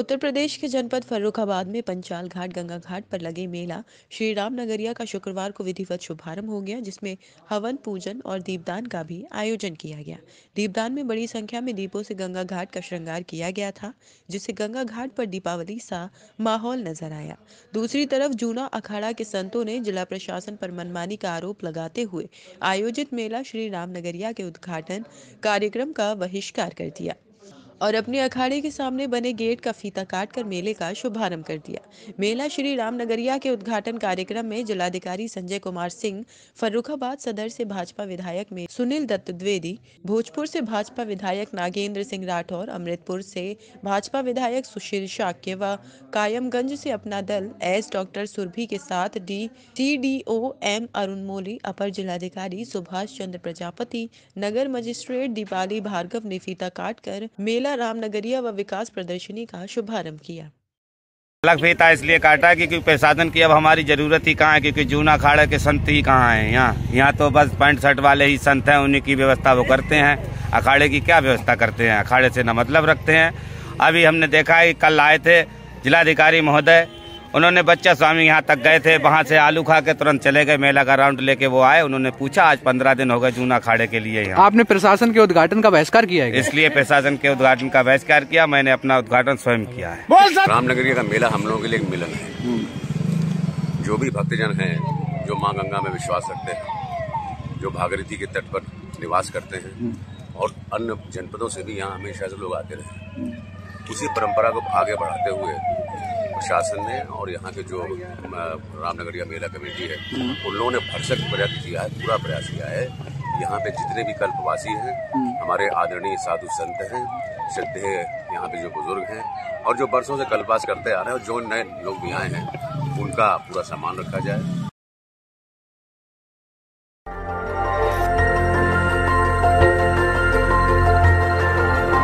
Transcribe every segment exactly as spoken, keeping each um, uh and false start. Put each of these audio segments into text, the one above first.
उत्तर प्रदेश के जनपद फर्रुखाबाद में पंचाल घाट गंगा घाट पर लगे मेला श्री राम नगरिया का शुक्रवार को विधिवत शुभारंभ हो गया, जिसमें हवन पूजन और दीपदान का भी आयोजन किया गया। दीपदान में बड़ी संख्या में दीपों से गंगा घाट का श्रृंगार किया गया था, जिससे गंगा घाट पर दीपावली सा माहौल नजर आया। दूसरी तरफ जूना अखाड़ा के संतों ने जिला प्रशासन पर मनमानी का आरोप लगाते हुए आयोजित मेला श्री राम नगरिया के उद्घाटन कार्यक्रम का बहिष्कार कर दिया और अपने अखाड़े के सामने बने गेट का फीता काटकर मेले का शुभारंभ कर दिया। मेला श्री राम नगरिया के उद्घाटन कार्यक्रम में जिलाधिकारी संजय कुमार सिंह, फर्रुखाबाद सदर से भाजपा विधायक में सुनील दत्त द्विवेदी, भोजपुर से भाजपा विधायक नागेंद्र सिंह राठौर, अमृतपुर से भाजपा विधायक सुशील शाक्य व कायमगंज से अपना दल एस डॉक्टर सुरभि के साथ D C D O M Arun Moli, अपर जिलाधिकारी सुभाष चंद्र प्रजापति, नगर मजिस्ट्रेट दीपाली भार्गव ने फीता काटकर मेला रामनगरिया व विकास प्रदर्शनी का शुभारंभ किया। अलग फीता इसलिए काटा क्योंकि प्रशासन की अब हमारी जरूरत ही कहाँ है, क्योंकि जूना अखाड़ा के संत ही कहाँ हैं। यहाँ यहाँ तो बस पैंट शर्ट वाले ही संत हैं, उन्हीं की व्यवस्था वो करते हैं। अखाड़े की क्या व्यवस्था करते हैं, अखाड़े से न मतलब रखते हैं। अभी हमने देखा है, कल आए थे जिलाधिकारी महोदय, उन्होंने बच्चा स्वामी यहाँ तक गए थे, वहाँ से आलू खा के तुरंत चले गए। मेला का राउंड लेके वो आए, उन्होंने पूछा आज पंद्रह दिन हो गए जूना अखाड़े के लिए यहाँ। आपने प्रशासन के उद्घाटन का बहिष्कार किया है? इसलिए प्रशासन के उद्घाटन का बहिष्कार किया, मैंने अपना उद्घाटन स्वयं किया है। रामनगरिया का मेला हम लोगों के लिए एक मिलन है। जो भी भक्तजन हैं, जो माँ गंगा में विश्वास रखते हैं, जो भागीरथी के तट पर निवास करते हैं और अन्य जनपदों से भी यहाँ हमेशा से लोग आते रहे, उसी परंपरा को आगे बढ़ाते हुए प्रशासन ने और यहाँ के जो रामनगरिया मेला कमेटी है, उन लोगों ने भरसक प्रयास किया है, पूरा प्रयास किया है। यहाँ पे जितने भी कल्पवासी हैं, हमारे आदरणीय साधु संत हैं, श्रद्धेय यहाँ पे जो बुजुर्ग हैं और जो बरसों से कल्पवास करते आ रहे हैं और जो नए लोग भी आए हैं, उनका पूरा सम्मान रखा जाए।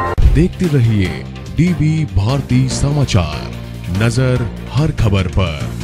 देखते रहिए डीबी भारती समाचार, नजर हर खबर पर।